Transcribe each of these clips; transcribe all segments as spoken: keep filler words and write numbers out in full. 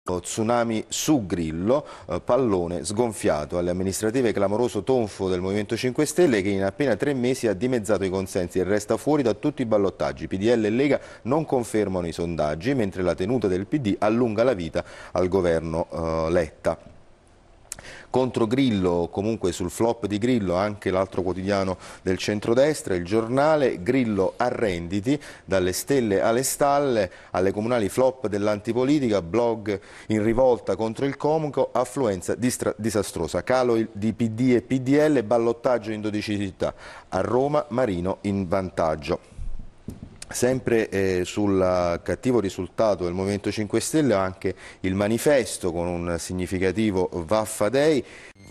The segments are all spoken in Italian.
Tsunami su Grillo, eh, pallone sgonfiato. Alle amministrative clamoroso tonfo del Movimento cinque Stelle che in appena tre mesi ha dimezzato i consensi e resta fuori da tutti i ballottaggi. P D L e Lega non confermano i sondaggi, mentre la tenuta del P D allunga la vita al governo eh, Letta. Contro Grillo, comunque sul flop di Grillo, anche l'altro quotidiano del centrodestra, Il Giornale. Grillo arrenditi, dalle stelle alle stalle, alle comunali flop dell'antipolitica, blog in rivolta contro il comico, affluenza disastrosa, calo di P D e P D L, ballottaggio in dodici città, a Roma Marino in vantaggio. Sempre eh, sul cattivo risultato del Movimento cinque Stelle anche il Manifesto con un significativo Vaffa Day.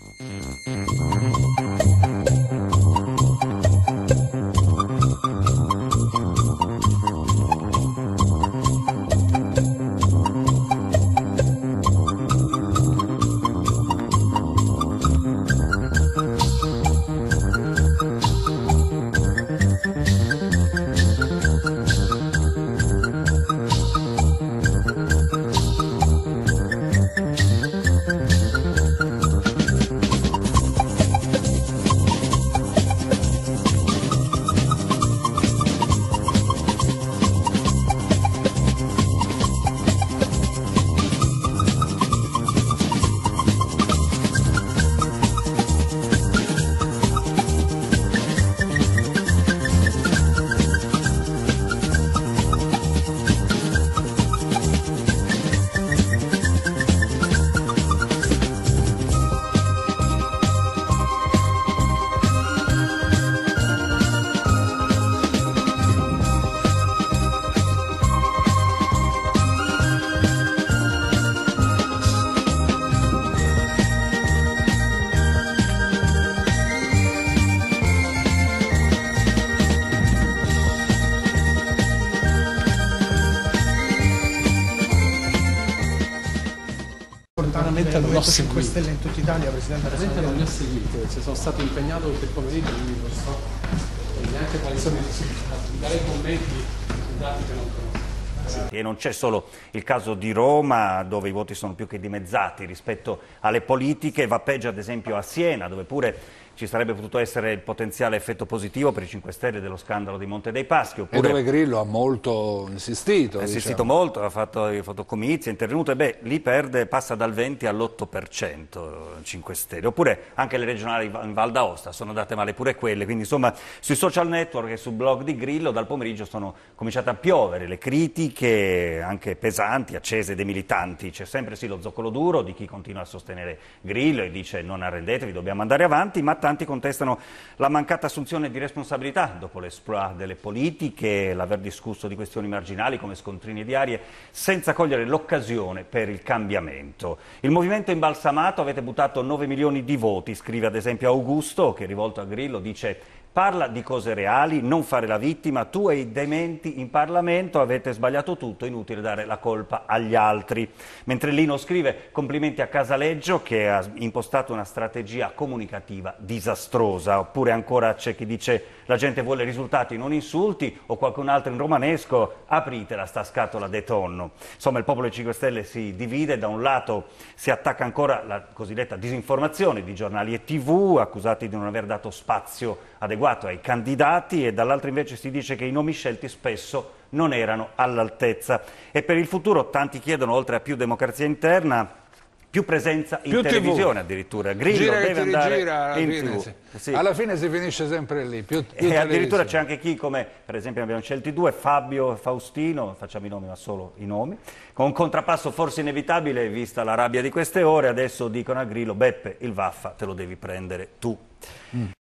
Veramente non ho seguito. Stelle in tutta Italia, Presidente. Veramente non li ho seguiti, se sono stato impegnato tutto il pomeriggio, quindi non so neanche quali sono i risultati. Mi darei commenti sui risultati che non conosco. E non c'è solo il caso di Roma, dove i voti sono più che dimezzati rispetto alle politiche, va peggio ad esempio a Siena, dove pure ci sarebbe potuto essere il potenziale effetto positivo per i cinque Stelle dello scandalo di Monte dei Paschi. Oppure... E dove Grillo ha molto insistito. Ha insistito diciamo. molto, ha fatto i fotocomizi, è intervenuto e beh, lì perde, passa dal venti all'otto per cento cinque Stelle. Oppure anche le regionali in Val d'Aosta sono andate male pure quelle, quindi insomma sui social network e sul blog di Grillo dal pomeriggio sono cominciate a piovere le critiche anche pesanti, accese dei militanti. C'è sempre sì lo zoccolo duro di chi continua a sostenere Grillo e dice non arrendetevi, dobbiamo andare avanti, ma tanti contestano la mancata assunzione di responsabilità dopo l'esploit delle politiche, l'aver discusso di questioni marginali come scontrini diarie senza cogliere l'occasione per il cambiamento. Il movimento imbalsamato, avete buttato nove milioni di voti, scrive ad esempio Augusto che rivolto a Grillo dice: parla di cose reali, non fare la vittima, tu e i dementi in Parlamento avete sbagliato tutto, inutile dare la colpa agli altri. Mentre Lino scrive complimenti a Casaleggio che ha impostato una strategia comunicativa disastrosa. Oppure ancora c'è chi dice la gente vuole risultati non insulti, o qualcun altro in romanesco apritela sta scatola de tonno. Insomma il popolo dei cinque Stelle si divide, da un lato si attacca ancora la cosiddetta disinformazione di giornali e tv accusati di non aver dato spazio adeguato ai candidati, e dall'altro invece si dice che i nomi scelti spesso non erano all'altezza. E per il futuro tanti chiedono, oltre a più democrazia interna, più presenza in più televisione tivù. Addirittura. Grillo gira deve andare rigira, in fine, tivù. sì. Sì. Alla fine si finisce sempre lì. Più, più e addirittura c'è anche chi, come per esempio abbiamo scelti due, Fabio e Faustino, facciamo i nomi ma solo i nomi, con un contrappasso forse inevitabile vista la rabbia di queste ore, adesso dicono a Grillo: Beppe, il Vaffa te lo devi prendere tu. Mm.